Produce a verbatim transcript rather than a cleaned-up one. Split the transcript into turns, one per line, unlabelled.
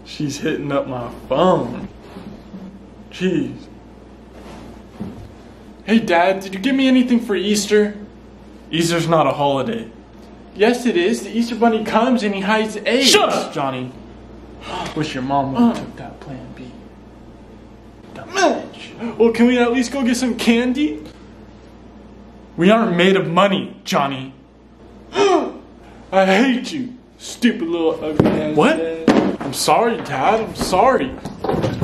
She's hitting up my phone. Jeez. Hey Dad, did you give me anything for Easter? Easter's not a holiday. Yes it is. The Easter Bunny comes and he hides eggs. Shut up, Johnny. Wish your mom would have uh. took that plan B. Dumb bitch. Well, can we at least go get some candy? We aren't made of money, Johnny. I hate you, stupid little ugly ass. What? Dad. I'm sorry, Dad. I'm sorry.